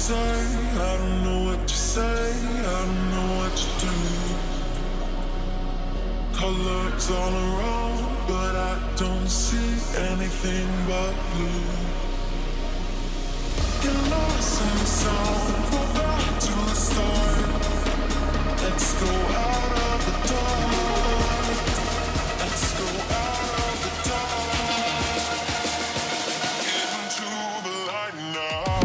say, I don't know what you say, I don't know what you do. Colors all around, but I don't see anything but blue. Get lost in the sound, go back to the start. Let's go out of the dark. Let's go out of the dark. Get into the light now.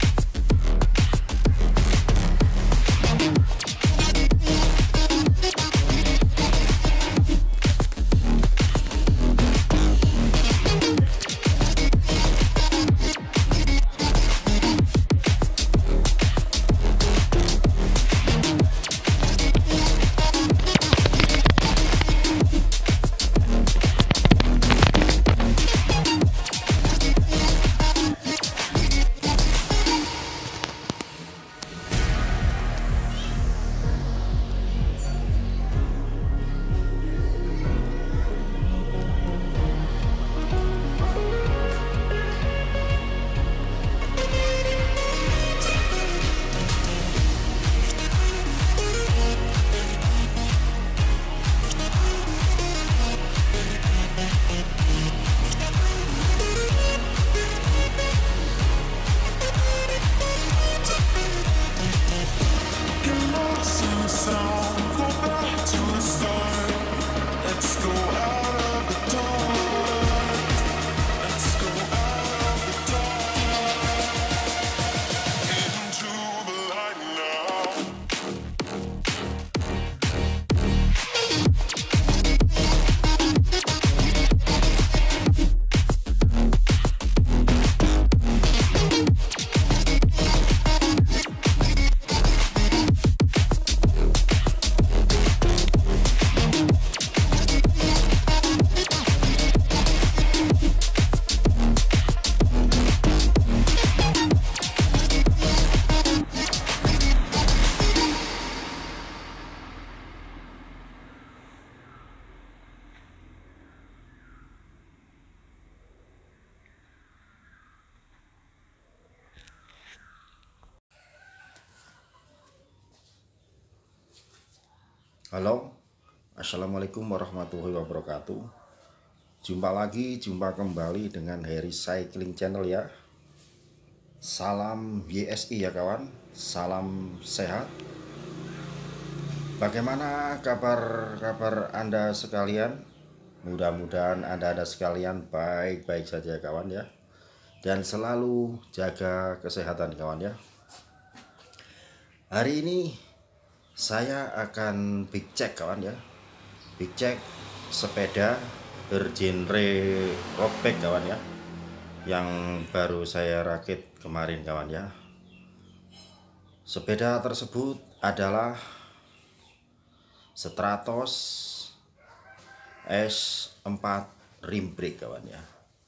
Halo, assalamualaikum warahmatullahi wabarakatuh. Jumpa kembali dengan Harry Cycling Channel ya. Salam YSI ya kawan, salam sehat. Bagaimana kabar Anda sekalian? Mudah-mudahan Anda sekalian baik-baik saja kawan ya. Dan selalu jaga kesehatan kawan ya. Hari ini saya akan big check kawan ya. Big check sepeda bergenre road bike kawan ya, yang baru saya rakit kemarin kawan ya. Sepeda tersebut adalah Stratos S4 rim brake kawan ya.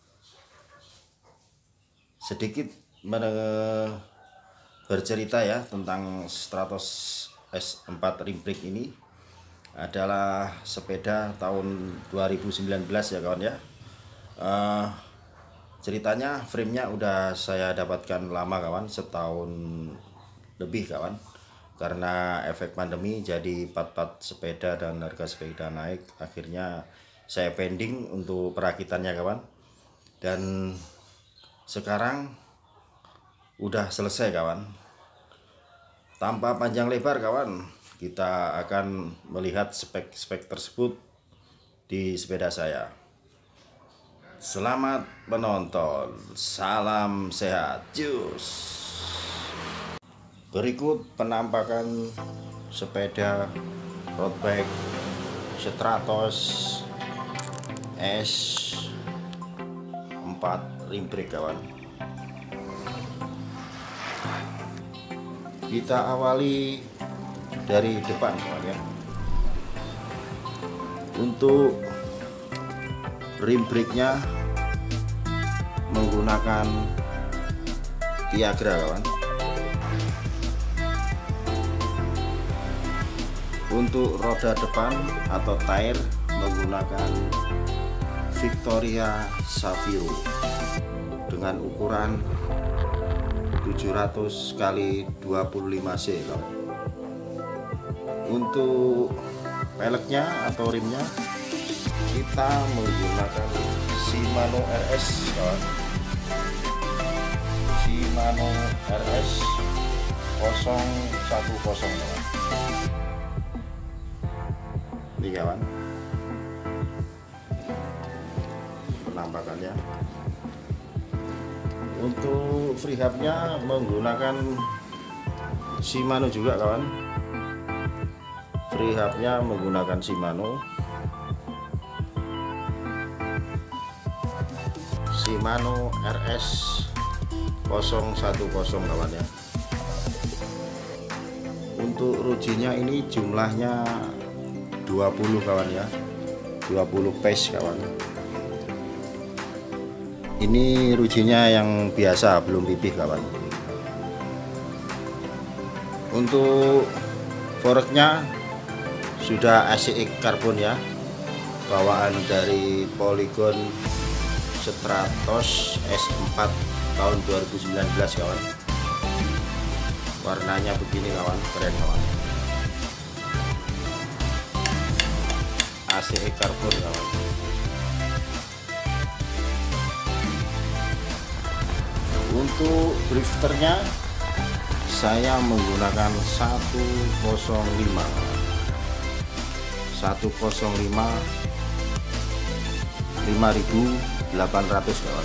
Sedikit bercerita ya tentang Stratos S4 rim brake ini. Adalah sepeda tahun 2019 ya kawan ya. Ceritanya frame-nya udah saya dapatkan lama kawan, setahun lebih kawan. Karena efek pandemi jadi part-part sepeda dan harga sepeda naik, akhirnya saya pending untuk perakitannya kawan. Dan sekarang udah selesai kawan. Tanpa panjang lebar kawan, kita akan melihat spek-spek tersebut di sepeda saya. Selamat menonton, salam sehat, cus. Berikut penampakan sepeda road bike Stratos S4 rim brake kawan. Kita awali dari depan kawan ya. Untuk rim brake-nya menggunakan Tiagra kawan. Untuk roda depan atau tire menggunakan Victoria Saviro dengan ukuran 7 700 kali 25C kawan. Untuk peleknya atau rimnya kita menggunakan Shimano RS kawan. Shimano RS 010 kawan. Ini kawan penampakannya. Untuk freehubnya menggunakan Shimano juga kawan. Freehubnya menggunakan Shimano RS 010 kawan ya. Untuk rujinya ini jumlahnya 20 kawan ya, 20 piece kawan. Ini rujinya yang biasa, belum pipih kawan. Untuk foreknya sudah ACX karbon ya, bawaan dari Polygon Stratos S4 tahun 2019 kawan. Warnanya begini kawan, keren kawan. ACX karbon kawan. Untuk drifternya saya menggunakan 105 5800 kawan.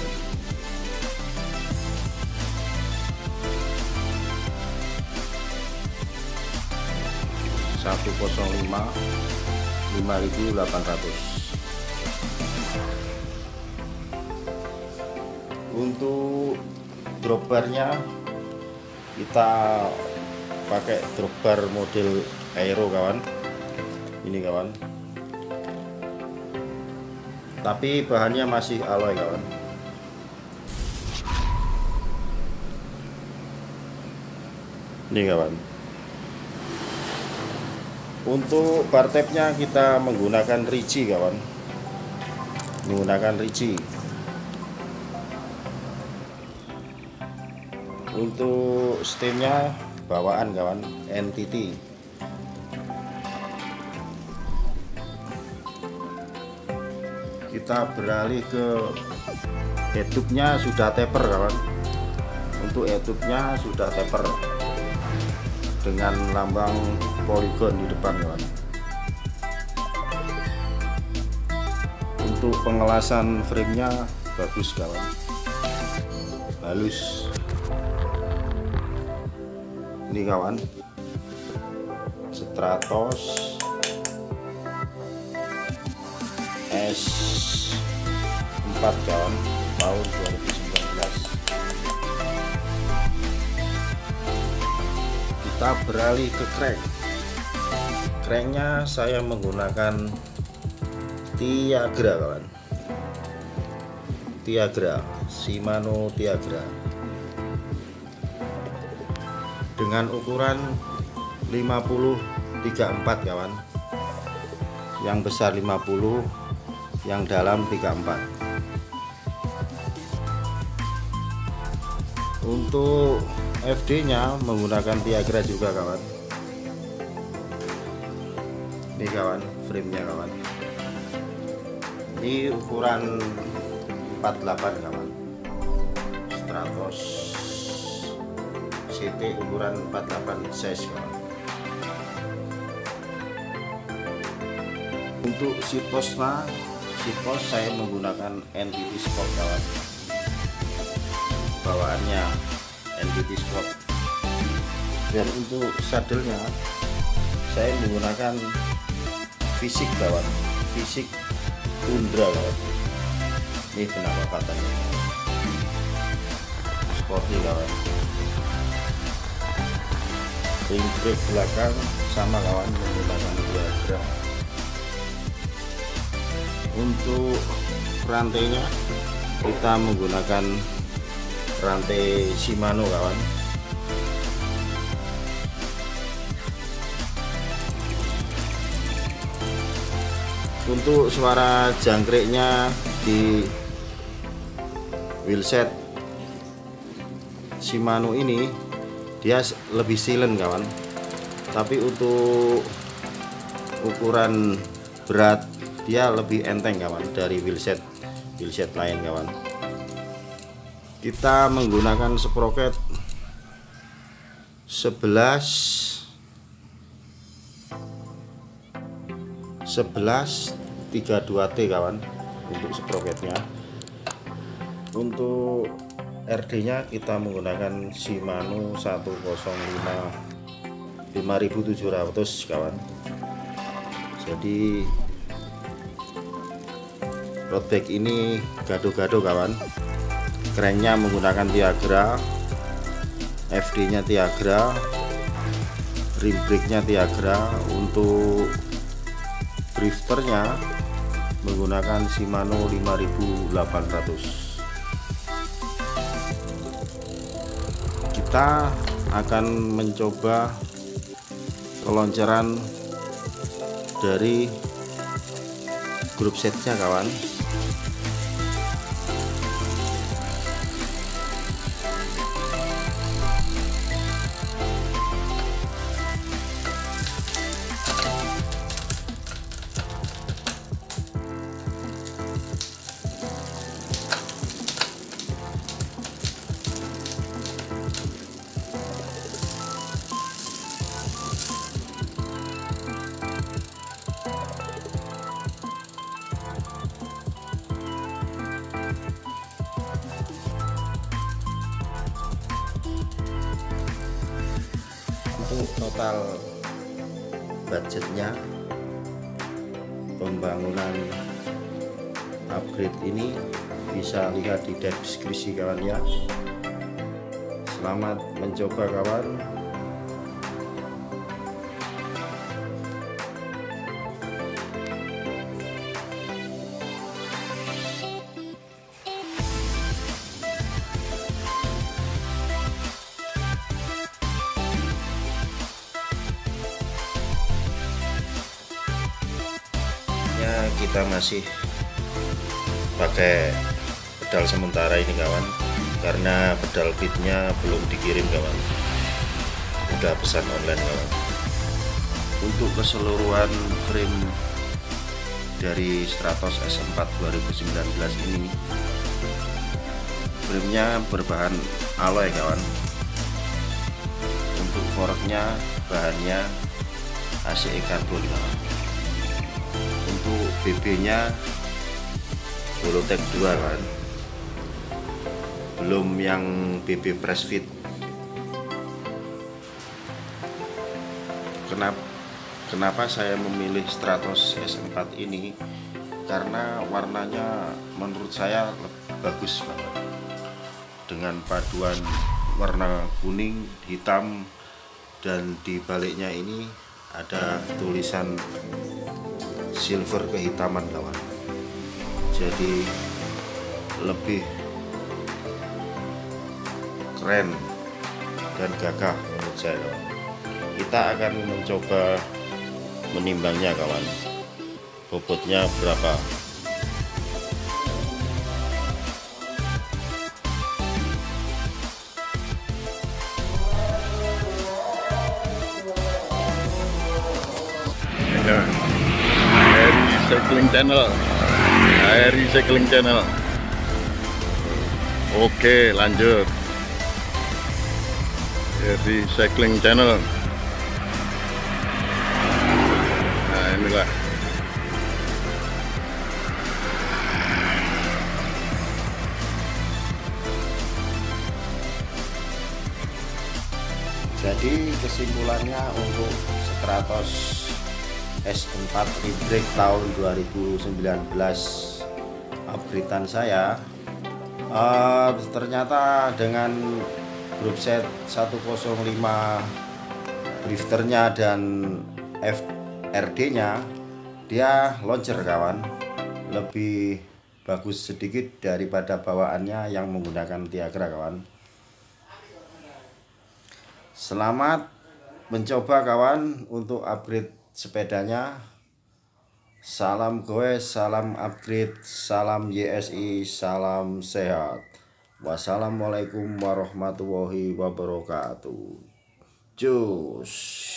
Satu 05 5800. Untuk dropbarnya kita pakai dropbar model Aero kawan. Ini kawan, tapi bahannya masih alloy kawan. Ini kawan. Untuk bar tabnya kita menggunakan Ricci kawan, Untuk stemnya bawaan kawan, NTT. Kita beralih ke head-tube-nya sudah taper kawan. Untuk head-tube-nya sudah taper dengan lambang Polygon di depan kawan. Untuk pengelasan frame-nya bagus kawan, halus. Ini kawan, Stratos S4 kawan, tahun 2019. Kita beralih ke crank. Cranknya saya menggunakan Tiagra kawan, Shimano Tiagra dengan ukuran 50-34 kawan. Yang besar 50, yang dalam 34. Untuk FD nya menggunakan Tiagra juga kawan. Ini kawan, frame nya kawan. Ini ukuran 48 kawan. Stratos CT ukuran 48 size kawan. Untuk sipos saya menggunakan NTT Sport kawan. Bawaannya NTT Sport. Dan untuk sadelnya saya menggunakan Fisik kawan, Fisik Tundra kawan. Ini penampakannya sporty kawan. Ring brake belakang sama kawan, menggunakan Tiagra. Untuk rantainya kita menggunakan rantai Shimano kawan. Untuk suara jangkriknya di wheelset Shimano ini dia lebih silent kawan, tapi untuk ukuran berat dia lebih enteng kawan dari wheelset lain kawan. Kita menggunakan sprocket 1132T kawan untuk sprocketnya. Untuk RD nya kita menggunakan Shimano 5700 kawan. Jadi road bike ini gado-gado kawan. Cranknya menggunakan Tiagra, FD nya Tiagra, rim brake-nya Tiagra. Untuk drifternya menggunakan Shimano 5800. Kita akan mencoba peloncaran dari grup setnya kawan. Untuk total budgetnya pembangunan upgrade ini bisa lihat di deskripsi kawan ya. Selamat mencoba kawan. Kita masih pakai pedal sementara ini kawan, karena pedal bitnya belum dikirim kawan, udah pesan online kawan. Untuk keseluruhan frame dari Stratos S4 2019 ini, framenya berbahan alloy kawan. Untuk forknya bahannya ACE karbon kawan. Untuk BB nya Volotech 2 kan, belum yang BB press fit. Kenapa saya memilih Stratos S4 ini? Karena warnanya menurut saya bagus banget, dengan paduan warna kuning, hitam, dan di baliknya ini ada tulisan silver kehitaman kawan. Jadi lebih keren dan gagah menurut saya kawan. Kita akan mencoba menimbangnya kawan, bobotnya berapa. Airi Cycling Channel. Oke, lanjut. Airi Cycling Channel. Nah, inilah. Jadi kesimpulannya untuk Stratos S4 Rebrake tahun 2019 upgradean saya, ternyata dengan grup set 105 drifternya dan FRD nya dia launcher kawan, lebih bagus sedikit daripada bawaannya yang menggunakan Tiagra kawan. Selamat mencoba kawan untuk upgrade sepedanya. Salam goes, salam upgrade, salam YSI, salam sehat. Wassalamualaikum warahmatullahi wabarakatuh. Cus.